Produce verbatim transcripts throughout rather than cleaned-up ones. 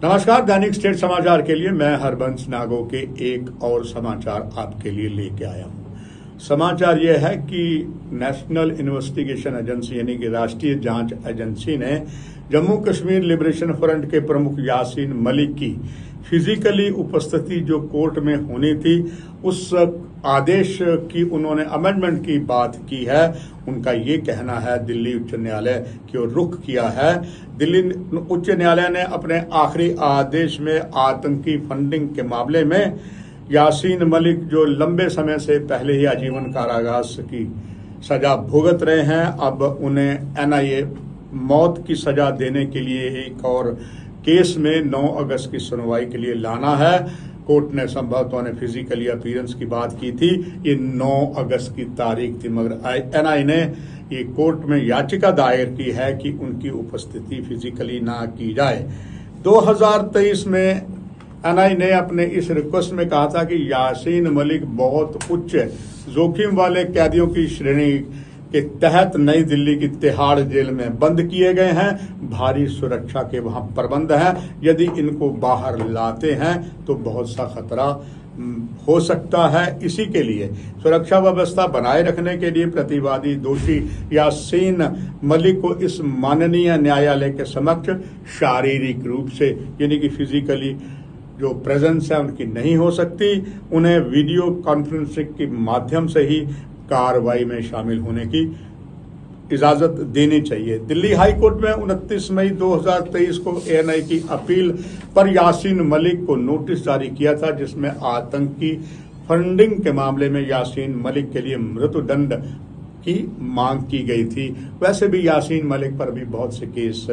नमस्कार, दैनिक स्टेट समाचार के लिए मैं हरबंश नागो के एक और समाचार आपके लिए लेके आया हूं। समाचार यह है कि नेशनल इन्वेस्टिगेशन एजेंसी यानी कि राष्ट्रीय जांच एजेंसी ने जम्मू कश्मीर लिबरेशन फ्रंट के प्रमुख यासीन मलिक की फिजिकली उपस्थिति जो कोर्ट में होनी थी, उस आदेश की उन्होंने अमेंडमेंट की बात की है। उनका ये कहना है दिल्ली उच्च न्यायालय की ओर रुख किया है। दिल्ली उच्च न्यायालय ने अपने आखिरी आदेश में आतंकी फंडिंग के मामले में यासीन मलिक जो लंबे समय से पहले ही आजीवन कारावास की सजा भुगत रहे हैं, अब उन्हें एनआईए मौत की सजा देने के लिए एक और केस में नौ अगस्त की सुनवाई के लिए लाना है। कोर्ट ने संभवतः ने फिजिकली अपीयरेंस की बात की थी, ये नौ अगस्त की तारीख थी, मगर एनआई ने ये कोर्ट में याचिका दायर की है कि उनकी उपस्थिति फिजिकली ना की जाए। दो हज़ार तेईस में एनआई ने अपने इस रिक्वेस्ट में कहा था कि यासीन मलिक बहुत उच्च जोखिम वाले कैदियों की श्रेणी के तहत नई दिल्ली की तिहाड़ जेल में बंद किए गए हैं। भारी सुरक्षा के वहां प्रबंध हैं। यदि इनको बाहर लाते हैं तो बहुत सा खतरा हो सकता है। इसी के लिए सुरक्षा व्यवस्था बनाए रखने के लिए प्रतिवादी दोषी यासीन मलिक को इस माननीय न्यायालय के समक्ष शारीरिक रूप से यानी कि फिजिकली जो प्रेजेंस है उनकी नहीं हो सकती, उन्हें वीडियो कॉन्फ्रेंसिंग के माध्यम से ही कार्रवाई में शामिल होने की इजाजत देनी चाहिए। दिल्ली हाई कोर्ट में उनतीस मई दो हज़ार तेईस को एएनआई की अपील पर यासीन मलिक को नोटिस जारी किया था, जिसमें आतंकी फंडिंग के मामले में यासीन मलिक के लिए मृत्युदंड की मांग की गई थी। वैसे भी यासीन मलिक पर भी बहुत से केस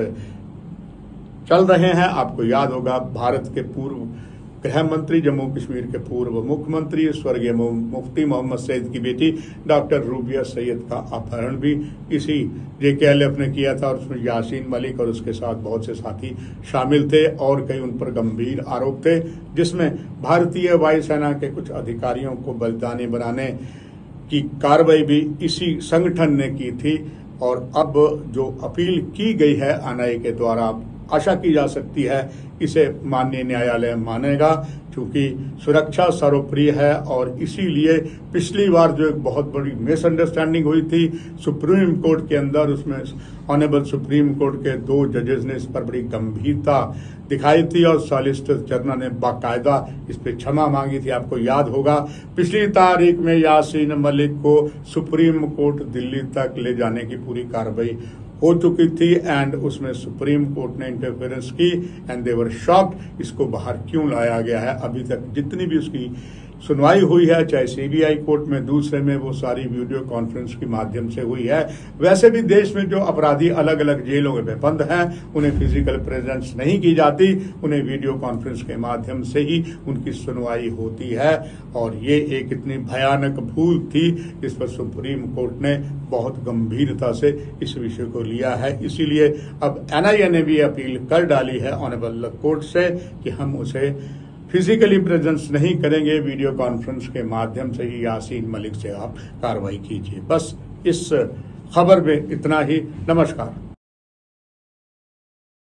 चल रहे हैं। आपको याद होगा भारत के पूर्व गृह मंत्री, जम्मू कश्मीर के पूर्व मुख्यमंत्री स्वर्गीय मुफ्ती मोहम्मद सईद की बेटी डॉक्टर रूबिया सैयद का अपहरण भी इसी जेकेएलएफ ने किया था और उसमें यासीन मलिक और उसके साथ बहुत से साथी शामिल थे और कई उन पर गंभीर आरोप थे, जिसमें भारतीय वायुसेना के कुछ अधिकारियों को बलिदानी बनाने की कार्रवाई भी इसी संगठन ने की थी। और अब जो अपील की गई है एनआई के द्वारा, आशा की जा सकती है इसे माननीय न्यायालय मानेगा, क्योंकि सुरक्षा सर्वोपरि है। और इसीलिए पिछली बार जो एक बहुत बड़ी मिसअंडरस्टैंडिंग हुई थी सुप्रीम कोर्ट के अंदर, उसमें ऑनरेबल सुप्रीम कोर्ट के दो जजेस ने इस पर बड़ी गंभीरता दिखाई थी और सॉलिसिटर जनरल ने बाकायदा इस पर क्षमा मांगी थी। आपको याद होगा पिछली तारीख में यासीन मलिक को सुप्रीम कोर्ट दिल्ली तक ले जाने की पूरी कार्रवाई हो चुकी थी एंड उसमें सुप्रीम कोर्ट ने इंटरफेरेंस की एंड दे वर शॉक्ड। इसको बाहर क्यों लाया गया है? अभी तक जितनी भी उसकी सुनवाई हुई है, चाहे सीबीआई कोर्ट में, दूसरे में, वो सारी वीडियो कॉन्फ्रेंस के माध्यम से हुई है। वैसे भी देश में जो अपराधी अलग अलग जेलों में बंद हैं, उन्हें फिजिकल प्रेजेंस नहीं की जाती, उन्हें वीडियो कॉन्फ्रेंस के माध्यम से ही उनकी सुनवाई होती है। और ये एक इतनी भयानक भूल थी जिस पर सुप्रीम कोर्ट ने बहुत गंभीरता से इस विषय को लिया है। इसीलिए अब एनआईए ने भी अपील कर डाली है ऑनरेबल कोर्ट से कि हम उसे फिजिकली प्रेजेंस नहीं करेंगे, वीडियो कॉन्फ्रेंस के माध्यम से ही यासीन मलिक से आप कार्रवाई कीजिए। बस इस खबर में इतना ही। नमस्कार।